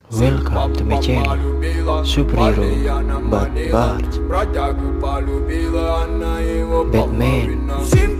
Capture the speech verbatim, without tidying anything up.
Welcome to my channel, superhero but barge, Batman.